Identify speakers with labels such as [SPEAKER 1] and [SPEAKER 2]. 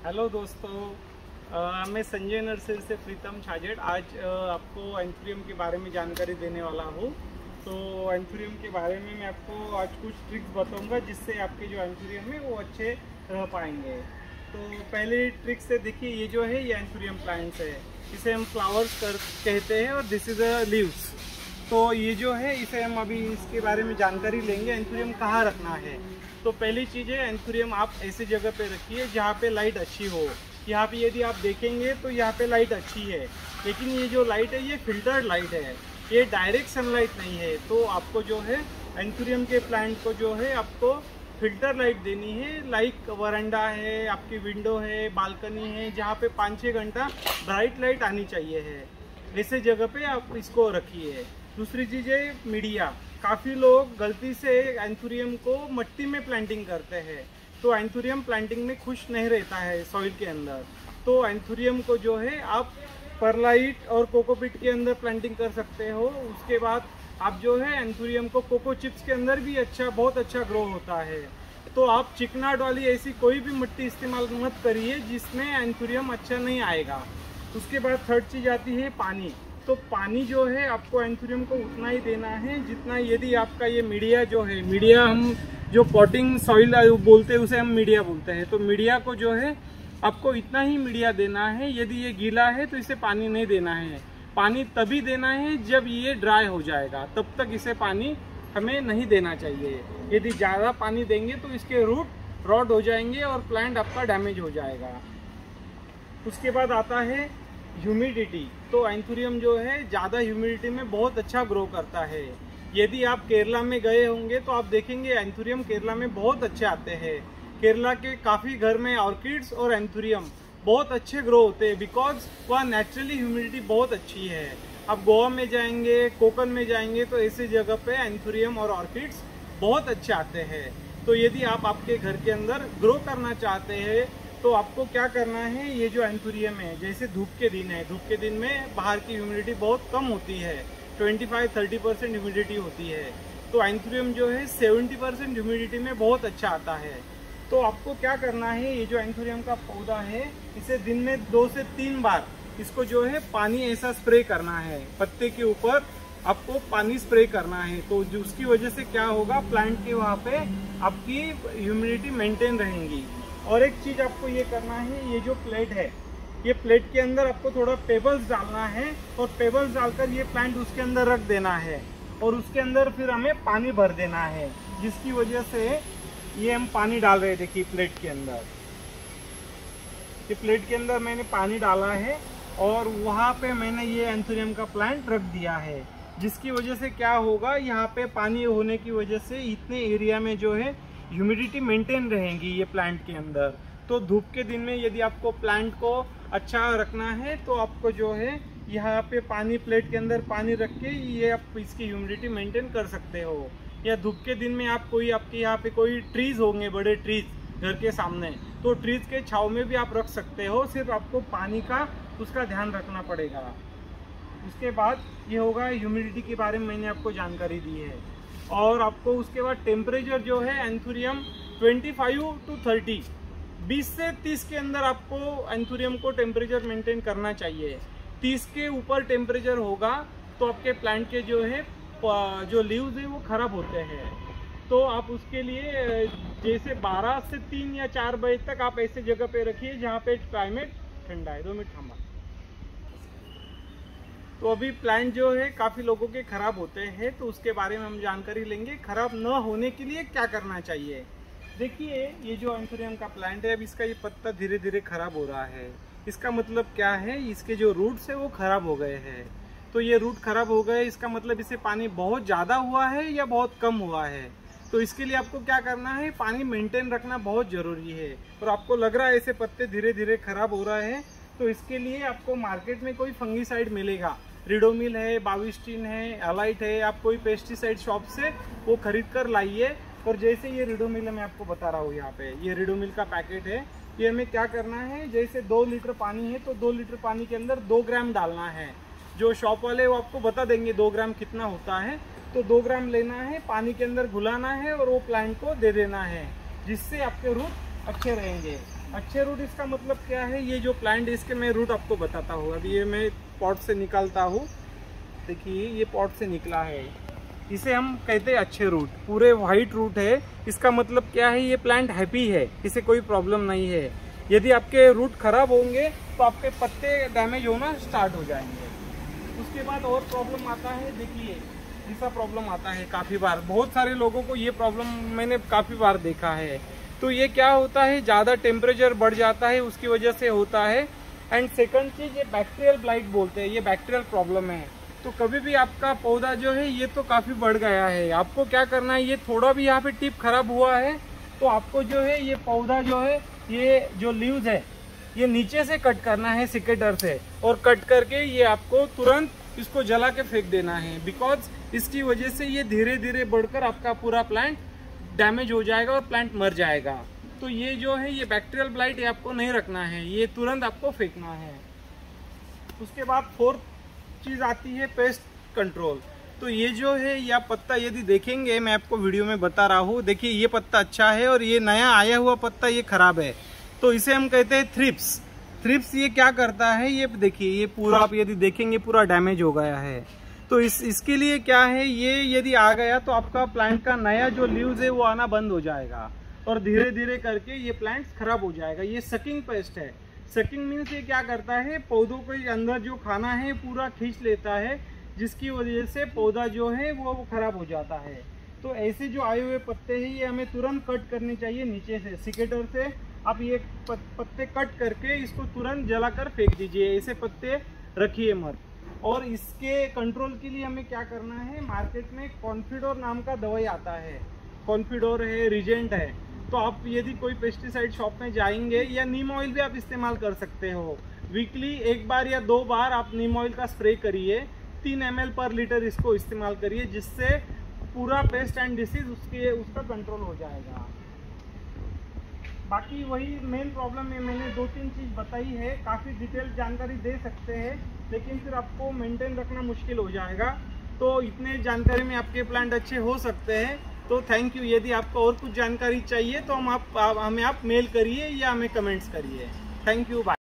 [SPEAKER 1] Hello दोस्तों, मैं Sanjay nursery से प्रीतम छाजेड़ आज आपको एंथुरियम के बारे में जानकारी देने वाला हूँ। तो एंथुरियम के बारे में मैं आपको आज कुछ ट्रिक्स बताऊंगा जिससे आपके जो एंथुरियम है वो अच्छे रह पाएंगे। तो पहले ट्रिक से देखिए, ये जो है ये एंथुरियम प्लांट्स है, इसे हम फ्लावर्स कहते हैं और दिस इज अ लीव्स। तो ये जो है इसे हम अभी इसके बारे में जानकारी लेंगे, एंथुरियम कहाँ रखना है। तो पहली चीज़ है, एंथुरियम आप ऐसी जगह पे रखिए जहाँ पे लाइट अच्छी हो। यहाँ पे यदि आप देखेंगे तो यहाँ पे लाइट अच्छी है, लेकिन ये जो लाइट है ये फिल्टर्ड लाइट है, ये डायरेक्ट सनलाइट नहीं है। तो आपको जो है एंथुरियम के प्लांट को जो है आपको फिल्टर लाइट देनी है। लाइक वरांडा है, आपकी विंडो है, बालकनी है, जहाँ पे 5-6 घंटा ब्राइट लाइट आनी चाहिए है, ऐसे जगह पे आप इसको रखिए। दूसरी चीज़ है मीडिया। काफ़ी लोग गलती से एंथुरियम को मिट्टी में प्लांटिंग करते हैं, तो एंथुरियम प्लांटिंग में खुश नहीं रहता है सॉइल के अंदर। तो एंथुरियम को जो है आप परलाइट और कोकोपीट के अंदर प्लांटिंग कर सकते हो। उसके बाद आप जो है एंथुरियम को कोको चिप्स के अंदर भी बहुत अच्छा ग्रो होता है। तो आप चिकनाट वाली ऐसी कोई भी मिट्टी इस्तेमाल मत करिए जिसमें एंथुरियम अच्छा नहीं आएगा। उसके बाद थर्ड चीज़ आती है पानी। तो पानी जो है आपको एंथुरियम को उतना ही देना है जितना, यदि आपका ये मीडिया जो है, मीडिया हम जो पॉटिंग सॉइल बोलते हैं उसे हम मीडिया बोलते हैं, तो मीडिया को जो है आपको इतना ही मीडिया देना है। यदि ये गीला है तो इसे पानी नहीं देना है। पानी तभी देना है जब ये ड्राई हो जाएगा, तब तक इसे पानी हमें नहीं देना चाहिए। यदि ज़्यादा पानी देंगे तो इसके रूट रॉट हो जाएंगे और प्लांट आपका डैमेज हो जाएगा। उसके बाद आता है ह्यूमिडिटी। तो एंथुरियम जो है ज़्यादा ह्यूमिडिटी में बहुत अच्छा ग्रो करता है। यदि आप केरला में गए होंगे तो आप देखेंगे एंथुरियम केरला में बहुत अच्छे आते हैं। केरला के काफ़ी घर में ऑर्किड्स और एंथुरियम बहुत अच्छे ग्रो होते हैं, बिकॉज वहाँ नेचुरली ह्यूमिडिटी बहुत अच्छी है। आप गोवा में जाएंगे, कोकन में जाएंगे तो ऐसी जगह पे एंथुरियम और ऑर्किड्स बहुत अच्छे आते हैं। तो यदि आप आपके घर के अंदर ग्रो करना चाहते हैं तो आपको क्या करना है, ये जो एंथुरियम है, जैसे धूप के दिन है, धूप के दिन में बाहर की ह्यूमिडिटी बहुत कम होती है, 25-30% ह्यूमिडिटी होती है। तो एंथुरियम जो है 70% ह्यूमिडिटी में बहुत अच्छा आता है। तो आपको क्या करना है, ये जो एंथुरियम का पौधा है इसे दिन में 2 से 3 बार इसको जो है पानी ऐसा स्प्रे करना है, पत्ते के ऊपर आपको पानी स्प्रे करना है। तो उसकी वजह से क्या होगा, प्लांट के वहाँ पे आपकी ह्यूमिडिटी मेंटेन रहेंगी। और एक चीज़ आपको ये करना है, ये जो प्लेट है, ये प्लेट के अंदर आपको थोड़ा पेबल्स डालना है और पेबल्स डालकर ये प्लांट उसके अंदर रख देना है और उसके अंदर फिर हमें पानी भर देना है, जिसकी वजह से ये हम पानी डाल रहे हैं। देखिए प्लेट के अंदर, ये प्लेट के अंदर मैंने पानी डाला है और वहाँ पे मैंने ये एंथुरियम का प्लांट रख दिया है, जिसकी वजह से क्या होगा, यहाँ पे पानी होने की वजह से इतने एरिया में जो है ह्यूमिडिटी मेंटेन रहेंगी ये प्लांट के अंदर। तो धूप के दिन में यदि आपको प्लांट को अच्छा रखना है तो आपको जो है यहाँ पे पानी, प्लेट के अंदर पानी रख के ये आप इसकी ह्यूमिडिटी मेंटेन कर सकते हो। या धूप के दिन में आप आपके यहाँ पे कोई ट्रीज होंगे, बड़े ट्रीज घर के सामने, तो ट्रीज के छांव में भी आप रख सकते हो। सिर्फ आपको पानी का उसका ध्यान रखना पड़ेगा। उसके बाद ये होगा, ह्यूमिडिटी के बारे में मैंने आपको जानकारी दी है। और आपको उसके बाद टेम्परेचर जो है एंथुरियम 25 to 30, 20 से 30 के अंदर आपको एंथुरियम को टेम्परेचर मेंटेन करना चाहिए। 30 के ऊपर टेम्परेचर होगा तो आपके प्लांट के जो है जो लीव्स है वो खराब होते हैं। तो आप उसके लिए जैसे 12 से 3 या 4 बजे तक आप ऐसे जगह पे रखिए जहाँ पे क्लाइमेट ठंडा है। 2 मिनट थामा। तो अभी प्लांट जो है काफ़ी लोगों के ख़राब होते हैं, तो उसके बारे में हम जानकारी लेंगे। ख़राब न होने के लिए क्या करना चाहिए। देखिए, ये जो एंथुरियम का प्लांट है, अब इसका ये पत्ता धीरे धीरे ख़राब हो रहा है। इसका मतलब क्या है, इसके जो रूट्स है वो ख़राब हो गए हैं। तो ये रूट ख़राब हो गए, इसका मतलब इसे पानी बहुत ज़्यादा हुआ है या बहुत कम हुआ है। तो इसके लिए आपको क्या करना है, पानी मेंटेन रखना बहुत ज़रूरी है। और आपको लग रहा है ऐसे पत्ते धीरे धीरे ख़राब हो रहा है, तो इसके लिए आपको मार्केट में कोई फंगीसाइड मिलेगा, रिडोमिल है, बाविस्टिन है, एलाइट है, आप कोई पेस्टिसाइड शॉप से वो खरीद कर लाइए। और जैसे ये रिडोमिल है, मैं आपको बता रहा हूँ, यहाँ पे ये रिडोमिल का पैकेट है। ये हमें क्या करना है, जैसे 2 लीटर पानी है तो 2 लीटर पानी के अंदर 2 ग्राम डालना है। जो शॉप वाले वो आपको बता देंगे 2 ग्राम कितना होता है। तो 2 ग्राम लेना है, पानी के अंदर घुलाना है और वो प्लांट को दे देना है, जिससे आपके रूट अच्छे रहेंगे। अच्छे रूट इसका मतलब क्या है, ये जो प्लांट इसके मैं रूट आपको बताता हूँ। अभी ये मैं पॉट से निकालता हूँ, देखिए ये पॉट से निकला है, इसे हम कहते हैं अच्छे रूट। पूरे वाइट रूट है, इसका मतलब क्या है, ये प्लांट हैप्पी है, इसे कोई प्रॉब्लम नहीं है। यदि आपके रूट खराब होंगे तो आपके पत्ते डैमेज होना स्टार्ट हो जाएंगे। उसके बाद और प्रॉब्लम आता है, देखिए ऐसा प्रॉब्लम आता है काफ़ी बार, बहुत सारे लोगों को ये प्रॉब्लम मैंने काफ़ी बार देखा है। तो ये क्या होता है, ज़्यादा टेम्परेचर बढ़ जाता है, उसकी वजह से होता है। एंड सेकंड चीज़, ये बैक्टीरियल ब्लाइट बोलते हैं, ये बैक्टीरियल प्रॉब्लम है। तो कभी भी आपका पौधा जो है ये तो काफ़ी बढ़ गया है, आपको क्या करना है, ये थोड़ा भी यहाँ पे टिप खराब हुआ है तो आपको जो है ये पौधा जो है, ये जो लीव्स है ये नीचे से कट करना है सिकेटर से, और कट करके ये आपको तुरंत इसको जला के फेंक देना है। बिकॉज इसकी वजह से ये धीरे धीरे बढ़कर आपका पूरा प्लांट डैमेज हो जाएगा और प्लांट मर जाएगा। तो ये जो है ये बैक्टीरियल ब्लाइट ये आपको नहीं रखना है, ये तुरंत आपको फेंकना है। उसके बाद फोर्थ चीज़ आती है पेस्ट कंट्रोल। तो ये जो है या पत्ता यदि देखेंगे, मैं आपको वीडियो में बता रहा हूँ, देखिए ये पत्ता अच्छा है और ये नया आया हुआ पत्ता ये खराब है, तो इसे हम कहते हैं थ्रिप्स। थ्रिप्स ये क्या करता है, ये देखिए ये पूरा आप यदि देखेंगे पूरा डैमेज हो गया है। तो इसके लिए क्या है, ये यदि आ गया तो आपका प्लांट का नया जो लीव्स है वो आना बंद हो जाएगा और धीरे धीरे करके ये प्लांट्स खराब हो जाएगा। ये सकिंग पेस्ट है। सकिंग मीन्स ये क्या करता है, पौधों के अंदर जो खाना है पूरा खींच लेता है, जिसकी वजह से पौधा जो है वो खराब हो जाता है। तो ऐसे जो आए हुए पत्ते हैं ये हमें तुरंत कट करने चाहिए नीचे से, सिकेटर से आप ये पत्ते कट करके इसको तुरंत जलाकर फेंक दीजिए, ऐसे पत्ते रखिए मत। और इसके कंट्रोल के लिए हमें क्या करना है, मार्केट में कॉन्फिडोर नाम का दवाई आता है, कॉन्फिडोर है, रिजेंट है। तो आप यदि कोई पेस्टिसाइड शॉप में जाएंगे, या नीम ऑयल भी आप इस्तेमाल कर सकते हो, वीकली 1 बार या 2 बार आप नीम ऑयल का स्प्रे करिए, 3 ml पर लीटर इसको इस्तेमाल करिए, जिससे पूरा पेस्ट एंड डिसीज उसका कंट्रोल हो जाएगा। बाकी वही मेन प्रॉब्लम है, मैंने 2-3 चीज़ बताई है, काफ़ी डिटेल जानकारी दे सकते हैं लेकिन फिर आपको मेंटेन रखना मुश्किल हो जाएगा। तो इतने जानकारी में आपके प्लांट अच्छे हो सकते हैं। तो थैंक यू। यदि आपको और कुछ जानकारी चाहिए तो हमें आप मेल करिए या हमें कमेंट्स करिए। Thank you, bye.